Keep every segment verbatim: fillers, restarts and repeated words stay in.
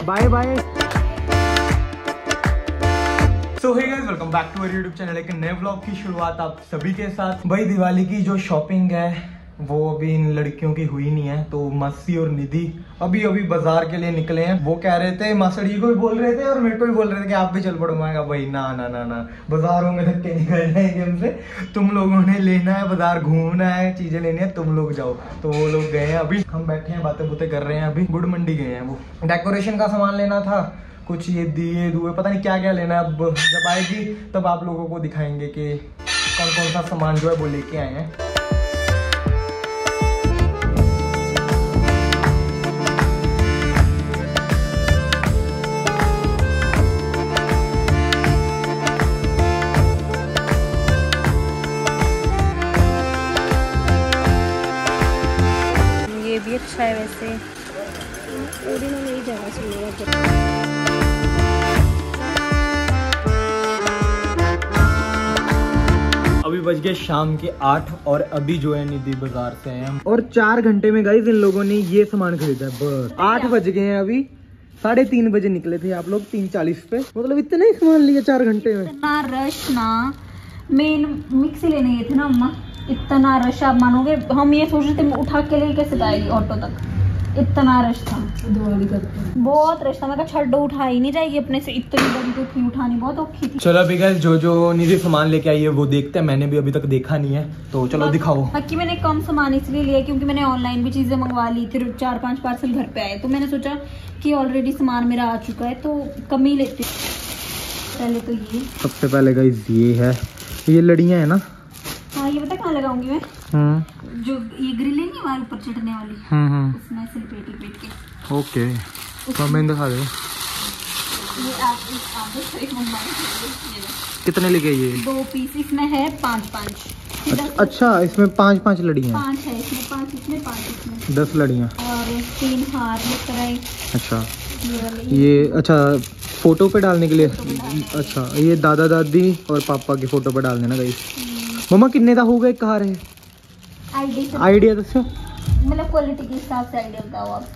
Bye bye. So hey guys, welcome back to our YouTube channel. एक नए vlog की शुरुआत आप सभी के साथ। भाई दिवाली की जो शॉपिंग है वो अभी इन लड़कियों की हुई नहीं है, तो मस्सी और निधि अभी अभी बाजार के लिए निकले हैं। वो कह रहे थे, मास्टर जी को भी बोल रहे थे और मेरे को भी बोल रहे थे कि आप भी चल पड़ो। मैं कहा भाई ना ना ना ना, बाजारों में धक्के निकल जाएंगे हमसे। तुम लोगों ने लेना है, बाजार घूमना है, चीजें लेनी है, तुम लोग जाओ। तो वो लोग गए हैं, अभी हम बैठे हैं, बातें बुतें कर रहे हैं। अभी गुड़ मंडी गए हैं, वो डेकोरेशन का सामान लेना था, कुछ ये दिए दुए पता नहीं क्या क्या लेना है। अब जब आएगी तब आप लोगों को दिखाएंगे कि कौन कौन सा सामान जो है वो लेके आए हैं। ये भी अच्छा है वैसे, नहीं जगह से। अभी बज गए शाम के आठ और अभी जो है निधि बाजार से आए हम, और चार घंटे में गाइस इन लोगों ने ये सामान खरीदा है बस। आठ बज गए हैं, अभी साढ़े तीन बजे निकले थे आप लोग, तीन चालीस पे, मतलब इतना ही सामान लिया चार घंटे में। इतना रश ना, मेन मिक्सी लेने गए थे ना अम्मा, इतना रश आप मानोगे, हम ये सोच रहे थे उठा के लिए कैसे जाएगी ऑटो तक, इतना रश था। बहुत रश था, मैं कहा छड्डो उठा ही नहीं जाएगी अपने से, इतनी बड़ी तो थी उठानी बहुत औखी थी। चलो अभी गाइस जो जो निधि सामान लेके आई है वो देखते हैं, मैंने भी अभी तक देखा नहीं है, तो चलो दिखाओ। बाकी मैंने कम सामान इसलिए लिया क्योंकि मैंने ऑनलाइन भी चीजें मंगवा ली थी, चार पांच पार्सल घर पे आए, तो मैंने सोचा कि ऑलरेडी सामान मेरा आ चुका है तो कम ही लेती। पहले तो ये सबसे पहले गाइस ये है, ये लड़ियां है ना। हाँ ये पता कहाँ लगाऊंगी मैं, हम्म जो ये ग्रिल है नहीं ऊपर चढ़ने वाली, हम्म उसमें से लपेट लपेट के। ओके, तो मैं दिखा दे। ये आप आप एक मंगवाए, कितने लेके ये? दो पीस इसमें है, पाँच पाँच। अच्छा, इसमें पांच पांच लड़ियां हैं। पाँच है इसमें, पाँच इसमें, पाँच इसमें, दस लड़ियां और तीन हार लेकर आए। अच्छा ये वाले ये, अच्छा फोटो पे डालने के लिए। अच्छा ये दादा दादी और पापा की फोटो पे डाल देना गाइस। मम्मा कितने का होगा एक कार है? आईडी से आइडिया दसो, मतलब क्वालिटी के हिसाब से आइडिया बताओ आप।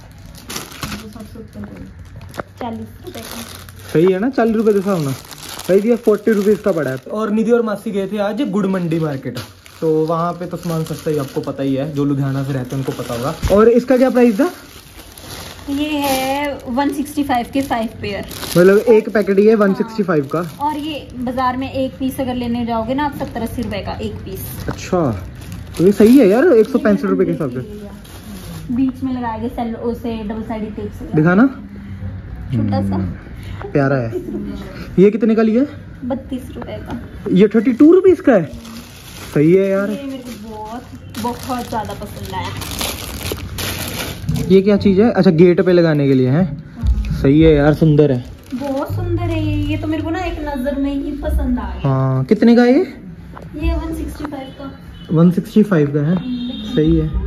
चालीस रुपए का सही है ना, चालीस रुपए दिखाओ ना भाई, दिया फोर्टी रुपीज का पड़ा है। और निधि और मासी गए थे आज गुड़ मंडी मार्केट, तो वहाँ पे तो सामान सस्ता ही, आपको पता ही है, जो लुधियाना से रहते हैं उनको पता होगा। और इसका क्या प्राइस था? ये है वन सिक्सटी फाइव के फाइव पेयर, मतलब एक पैकेट ये वन सिक्सटी फाइव का। और ये बाजार में एक पीस अगर लेने जाओगे ना आप, सत्तर अस्सी रुपए का एक पीस। अच्छा तो ये सही है यार, एक सौ पैंसठ रुपए के हिसाब से। बीच में लगाए गए सेलो से डबल साइडेड टेप से, दिखाना, छोटा सा प्यारा है। ये कितने का लिया? बत्तीस रुपए का। ये थर्टी टू रुपीज का है, सही है यार। ये मेरे को बहुत बहुत ज्यादा पसंद आया। ये क्या चीज है? अच्छा गेट पे लगाने के लिए है, सही है यार, सुंदर है, बहुत सुंदर है ये। ये तो मेरे को ना एक नजर में ही पसंद आ गया। हाँ कितने का है ये? ये वन सिक्सटी फाइव का, वन सिक्सटी फाइव का है, सही है।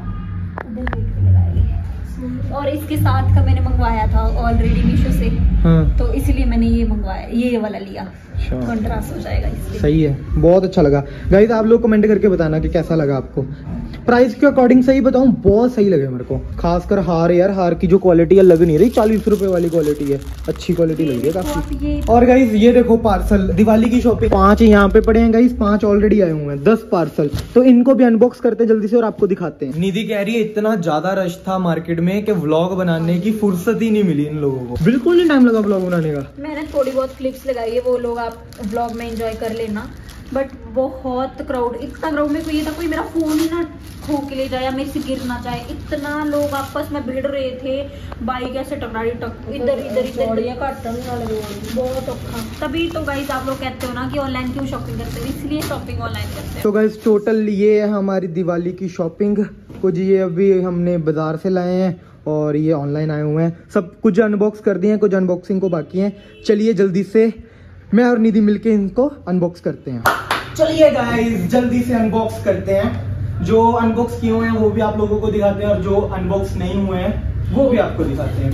और इसके साथ का मैंने मंगवाया था ऑलरेडी मीशो से, हाँ तो इसलिए मैंने ये मंगवाया, ये वाला लिया, अच्छा कंट्रास्ट हो जाएगा इसलिए। सही है, बहुत अच्छा लगा। गाइस आप लोग कमेंट करके बताना कि कैसा लगा आपको। प्राइस के अकॉर्डिंग सही बताऊं, बहुत सही लगे मेरे को, खासकर हार यार, हार की जो क्वालिटी है लग नहीं रही चालीस रुपए वाली क्वालिटी है, अच्छी क्वालिटी लग रही है काफी। और गाइस ये देखो पार्सल, दिवाली की शॉपिंग, पांच यहाँ पे पड़े हैं गाइस, पांच ऑलरेडी आए हुए हैं, दस पार्सल, तो इनको भी अनबॉक्स करते जल्दी से और आपको दिखाते हैं। निधि कह रही है इतना ज्यादा रश था मार्केट में कि व्लॉग बनाने की फुर्सत ही नहीं मिली इन लोगों को, बिल्कुल नहीं टाइम लगा व्लॉग बनाने का। मैंने थोड़ी बहुत क्लिप्स लगाई है, वो लोग आप व्लॉग में एंजॉय कर लेना, बट बहुत क्राउड, इतना क्राउड में कोई ये था कोई मेरा फोन ही ना खो के ले जाए या मेरे से गिर ना जाए, इतना लोग आपस में भिड़ रहे थे, बाइक ऐसे टकराई टक इधर इधर इधर बहुत औखा। तभी तो गाइस आप लोग कहते हो ना कि ऑनलाइन क्यों शॉपिंग करते हो, इसलिए शॉपिंग ऑनलाइन करते हैं। तो गाइस टोटल ये है हमारी दिवाली की शॉपिंग, कुछ ये अभी हमने बाजार से लाए हैं और ये ऑनलाइन आए हुए हैं, सब कुछ अनबॉक्स कर दिए हैं, कुछ अनबॉक्सिंग को बाकी है। चलिए जल्दी से मैं और निधि मिलके इनको अनबॉक्स करते हैं। चलिए गाइस जल्दी से अनबॉक्स करते हैं, जो अनबॉक्स किए हुए हैं वो भी आप लोगों को दिखाते हैं और जो अनबॉक्स नहीं हुए हैं वो भी आपको दिखाते हैं।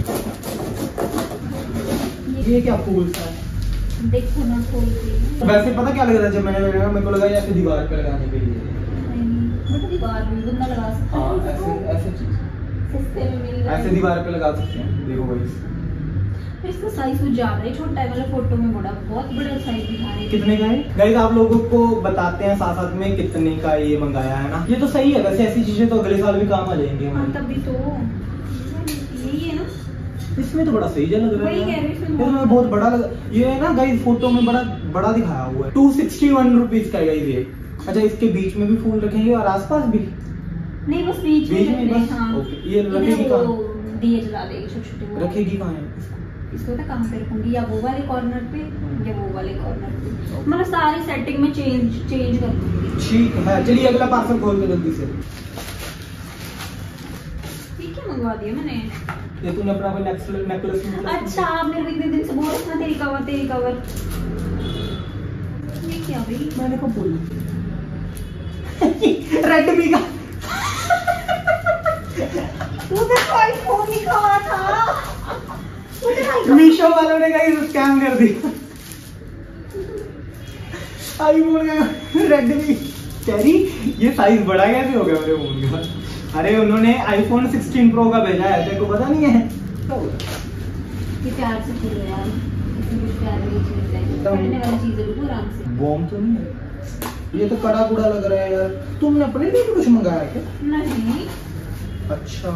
ये क्या फूल था, देखो ना खोल के। वैसे पता क्या लग रहा है, जब मैंने लगाया मेरे को लगा ऐसे दीवार पे लगाने के लिए, मतलब दीवार में बंदा लगा सकता है। हाँ ऐसे ऐसे चीज सस्ते में मिल रहा है, ऐसे दीवार पे लगा सकते हैं। देखो गाइस इसका साइज कुछ ज्यादा ही छोटा है, मतलब फोटो में बड़ा, बहुत बड़ा साइज दिखा रहे हैं। कितने का है गाइस? आप लोगों को बताते हैं साथ साथ में कितने का ये मंगाया है ना। ये तो सही है वैसे, ऐसी चीजें तो अगले साल भी काम आ जाएंगी हाँ तभी तो यही है ना। इसमें तो बड़ा सही लग रहा वही है, कह रही हूँ, इसमें इसमें बहुत बड़ा लग, ये है ना गाइस फोटो में बड़ा बड़ा दिखाया हुआ है। टू सिक्सटी वन रुपीज का है गाइस ये। अच्छा इसके बीच में भी फूल रखेंगे और आसपास भी? नहीं बस बीच बीच में में बस। हाँ। ओके ये रखेगी कहाँ? दिए जला देगी छोटे छोटे। रखेगी कहाँ है? इसको तो कहाँ पे रखूंगी, या वो वाले कॉर्नर पे या वो वाले कॉर्नर पे, मतलब सारी सेटिंग में चेंज चेंज कर दूंगी। ठीक है चलिए अगला पार्सल खोल के जल्दी से। ये क्या मंगवा दिया मैंने? ये तूने अपना कोई नेकलेस नेकलेस अच्छा आप मेरे को इतने दिन से बोल रहे थे ना तेरी कवर तेरी कवर। ये क्या भाई? मैंने कब बोला? रेडमी का तूने आईफोन निकाला था। मीशो वालों ने गाइस स्कैम कर दिया। आईफोन का रेडमी कह रही ये साइज बड़ा कैसे हो गया मेरे फोन का? अरे उन्होंने आईफोन सिक्सटीन प्रो का भेजा है, तेरे को पता नहीं है? ये प्यार से खेलो यार, इसमें कुछ प्यार वाली चीज है, पढ़ने वाली चीज है, रुको आराम से। बॉम्ब तो नहीं है? ये तो कड़ा कुड़ा लग रहा है यार। तुमने अपने लिए भी कुछ मंगाया क्या? नहीं। अच्छा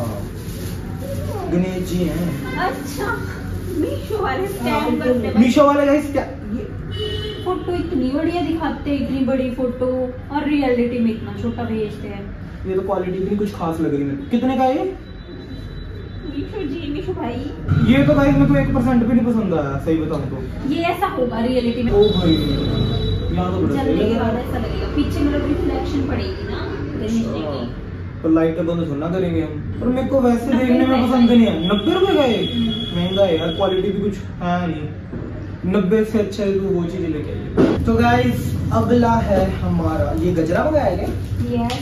गणेश जी हैं। अच्छा मीशो वाले स्कैम करते हैं। मीशो वाले गाइस क्या ये फोटो इतनी बढ़िया दिखाते हैं, इतनी बड़ी फोटो, और रियलिटी में इतना छोटा भेजते हैं। ये तो क्वालिटी भी कुछ खास लग रही है। कितने का है ये? मीशो जी मीशो भाई ये तो गाइस मेरे को एक परसेंट भी नहीं पसंद आया सही बताऊं तो। ये ऐसा होगा रियलिटी में। ओ भाई यहाँ तो बड़ा सही चलने लग के रहा बाद है। ऐसा लगेगा, पीछे मतलब रिफ्लेक्शन पड़ेगी ना देखने की। तो लाइट का बंद थोड़ा करेंगे हम। पर मेरे को वैसे नब्बे देखने में रुपए पसंद का नहीं है। नब्बे रुपए का ये हम्म। महंगा है यार, क्वालिटी भी कुछ है नहीं। नब्बे से अच्छा है तो वो चीज लेके आइए। तो गाइस अगला है हमारा ये गजरा मंगाया है क्या? यस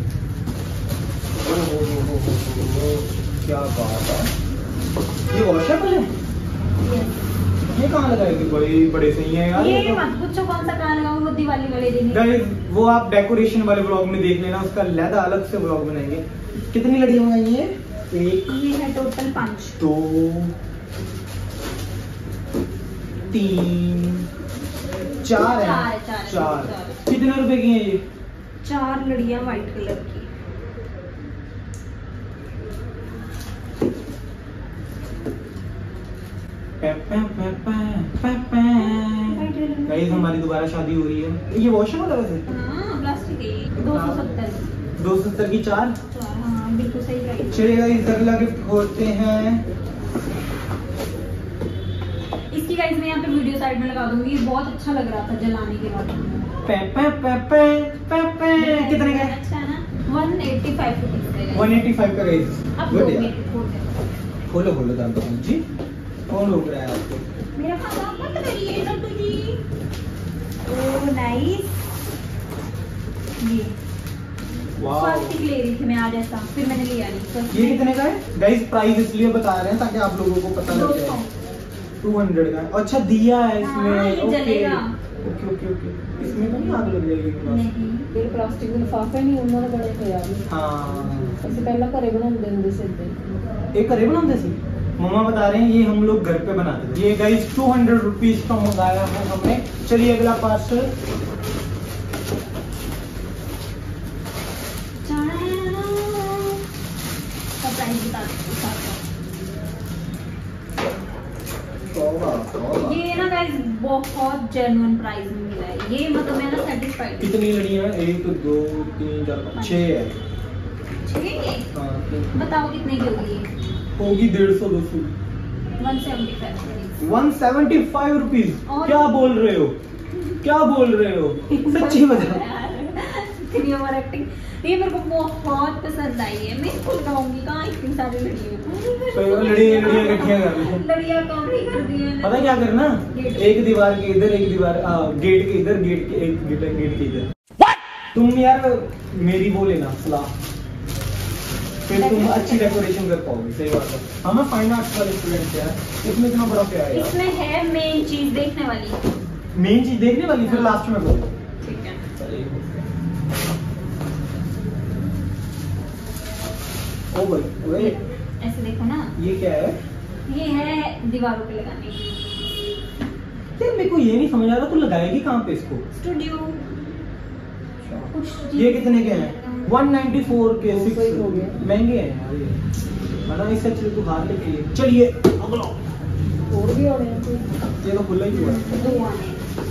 ओ हो हो हो हो हो, क्या बात है। ये वॉशेबल है? यस। ये कहाँ लगाएगी? बड़े बड़े सही है यार। ये मत पूछो कौन सा कहाँ लगाऊं, वो दिवाली वाले दिन। गाइस वो आप डेकोरेशन वाले ब्लॉग में देख लेना, उसका अलग अलग से ब्लॉग बनाएंगे। कितनी लड़ियां मंगाई हैं? एक, ये है टोटल पांच। दो, तीन, चार है। चार, चार, चार। चार। कितने रुपए की हैं ये? चार लड़ियां व्हाइट कलर की। गाइस हमारी दोबारा शादी हो रही है। ये वॉशेबल है वैसे? हाँ प्लास्टिक है। दो सौ सत्तर। दो सौ सत्तर की चार। चार हाँ बिल्कुल सही प्राइस। चलिए गाइस अगला गिफ्ट खोलते हैं। इसकी गाइस मैं यहाँ पे वीडियो साइड में लगा दूंगी, बहुत अच्छा लग रहा था जलाने के बाद। पे पे पे पे पे पे कितने का? अच्छा है ना, वन एटी फाइव रुपीज का है। वन एटी फाइव का गाइस। अब दो मिनट खोल दे। खोलो खोलो दाम तो जी। कौन रोक रहा है आपको? मेरा खाता मत करिए सब जी। Oh nice. ये वाओ प्लास्टिक ले रही थी मैं आज ऐसा, फिर मैंने लिया नहीं। ये कितने का है गाइस? प्राइस इसलिए बता रहे हैं ताकि आप लोगों को पता लग जाए। टू हंड्रेड का। अच्छा दिया है इसमें। हाँ, ये ओके जलेगा। Okay okay okay. इसमें तो नहीं आग लग जाएगी बस। नहीं ਇਹ ਪਲਾਸਟਿਕ ਦੇ ਲਿਫਾਫੇ ਨਹੀਂ ਉਹਨਾਂ ਦੇ ਬੜੇ ਪਿਆ ਵੀ हाँ ਅਸੀਂ ਪਹਿਲਾਂ ਘਰੇ ਬਣਾਉਂਦੇ ਹੁੰਦੇ ਸੀ ਇੱਦਾਂ एक घरे बनाते थे। मम्मा बता रहे हैं ये हम लोग घर पे बनाते थे। ये गाइस टू हंड्रेड रुपीज का मंगाया है हमने। चलिए अगला पार्सल। प्राइस बता दो। ये ना गाइस बहुत जेन्युइन प्राइस में मिला है ये, मतलब मैं ना सेटिस्फाइड। कितनी लड़ियां हैं? एक दो तीन चार पाँच छह है। छह है? हाँ बताओ कितने की होगी ये? होगी डेढ़ सौ दो सौ। One seventy five. One seventy five rupees. क्या बोल रहे हो? क्या बोल रहे हो? सच्ची बताओ। इतनी ओवर एक्टिंग। ये मेरे को बहुत पसंद आई है, मैं इसको लगाऊंगी। कहाँ इतनी सारी लड़ियां? तो लड़ियां लड़ियां इकट्ठियां कर लो। लड़ियां कम ही कर दी है। पता क्या करना? गेट। एक दीवार के इधर एक दीवार आ, गेट के इधर गेट के एक गेट गेट के इधर। तुम यार मेरी वो लेना सलाह, फिर तुम अच्छी डेकोरेशन कर पाओगे। सही बात है। हमें फाइन आर्ट्स वाले स्टूडेंट है, इसमें इतना बड़ा प्यार है। इसमें है मेन चीज देखने वाली। मेन चीज देखने वाली फिर लास्ट में बोलो। ठीक है। ओ भाई ओए ऐसे देखो ना, ये क्या है? ये है दीवारों पे लगाने की। यार मेरे को ये नहीं समझ आ रहा, तू लगाएगी कहाँ पे इसको? स्टूडियो कुछ ये कितने के हैं? वन नाइंटी फोर के दो सौ ही हो गए। महंगे हैं यार ये। बना इससे अच्छे तू हाथ लेके ये। चलिए अगला। और भी होने हैं कोई। ये तो खुला ही हुआ है। दो आने।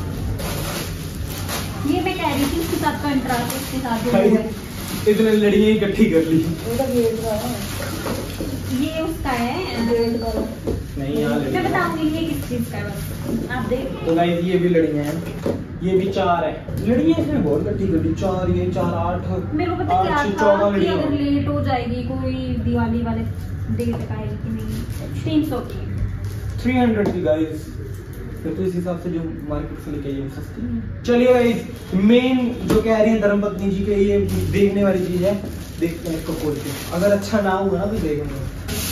ये मैं कह रही थी इसके साथ कंट्रास्ट इसके साथ जो भाई, है इतने लड़ियां इकट्ठी कर ली। ਉਹਦਾ ਗੇਟ ਦਾ ਹੈ ये उसका है। ਗੇਟ ਦਾ नहीं यार मैं लड़ियां। बताऊंगी ये किस चीज का है बस आप देख। तो गाइस ये भी लड़ियां हैं, ये भी चार है लड़ियां। इसमें बहुत इकट्ठी कर ली। चार ये चार आठ मेरे को पता आठ क्या से था चौदह कि लड़ियां। अगर लेट हो जाएगी कोई दिवाली वाले डेट का आएगी कि नहीं। तीन सौ की थ्री हंड्रेड की गाइस। फिर तो इस हिसाब से जो मार्केट से लेके आई है वो सस्ती है। चलिए गाइस, मेन जो कह रही है धर्मपत्नी जी के, ये देखने वाली चीज है। देखते हैं इसको खोल के, अगर अच्छा ना हुआ ना तो देखेंगे।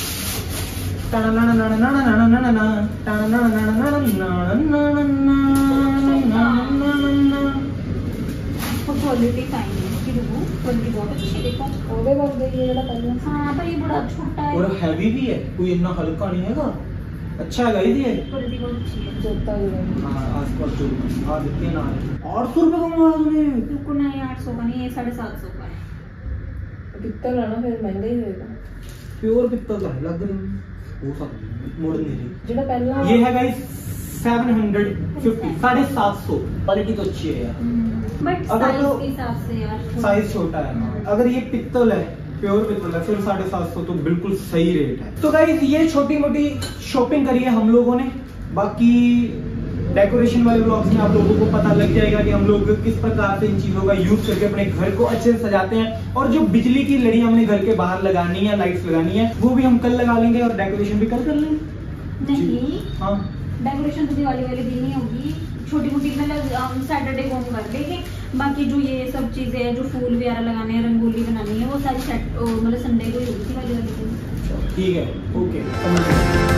क्वालिटी फाइन है इसकी। देखो क्वालिटी बहुत अच्छी। देखो ਉਹਦੇ ਵਰਗਾ ਹੀ ਹੈ ਜਿਹੜਾ ਪਹਿਲਾਂ हाँ पर ये बड़ा छोटा है। और हैवी भी है, कोई इतना हल्का नहीं है। अच्छा है गाइस ये। क्वालिटी बहुत अच्छी है। ਜੋਤਾ ਜਿਹੜਾ हाँ आसपास जो आ देखते हैं ना आठ सौ रुपए कमा तुमने। बिल्कुल नहीं आठ सौ का नहीं है, साढ़े सात सौ का है। ਪਿੱਤਲ ਹੈ ਨਾ ਫਿਰ ਮਹਿੰਗਾ ਹੀ ਹੋਏਗਾ प्योर पित्तल का है, लग नहीं हो सकता मोड़ नहीं। ਜਿਹੜਾ ਪਹਿਲਾਂ ये है गाइस सेवन हंड्रेड फिफ्टी, साढ़े सात सौ। क्वालिटी तो अच्छी है यार, बट अगर साइज तो के हिसाब से यार साइज छोटा है। अगर ये पित्तल है, प्योर पित्तल है, फिर साढ़े सात सौ तो बिल्कुल सही रेट है। तो गाइस ये छोटी मोटी शॉपिंग करी है हम लोगों ने। बाकी डेकोरेशन वाले ब्लॉग्स में आप लोगों को पता लग जाएगा कि हम लोग किस प्रकार से इन चीजों का यूज करके अपने घर को अच्छे से सजाते हैं। और जो बिजली की लड़ियां हमने घर के बाहर लगानी है, लाइट्स लगानी है, वो भी हम कल लगा लेंगे और डेकोरेशन भी कल कर लेंगे। नहीं हाँ डेकोरेशन तो दिवाली वाले दिन ही होगी। छोटी मोटी मतलब हम सैटरडे को हम कर देंगे। बाकी जो ये सब चीजें हैं, जो फूल वगैरह लगाने हैं, रंगोली बनानी है, वो सारी सेट मतलब संडे को ही होगी दिवाली वाले दिन। ठीक है, ओके समझ गए।